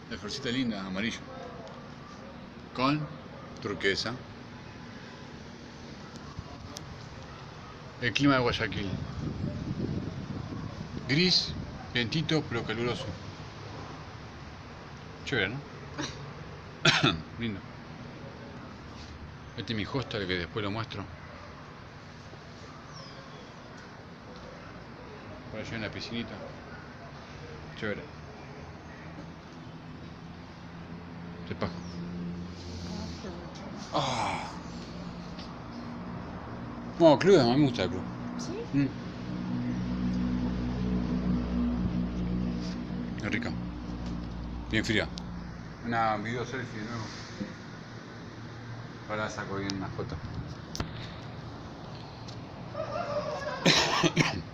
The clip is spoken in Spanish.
La florcita linda, amarillo. Con turquesa. El clima de Guayaquil. Gris, vientito pero caluroso. Chévere, ¿no? Lindo. Este es mi hostel que después lo muestro. Por allá en la piscinita. Chévere. Se paja. Ah. No, club, a mí me gusta el club. ¿Sí? Es rica. Bien fría. Una video selfie de nuevo. Ahora saco bien una foto.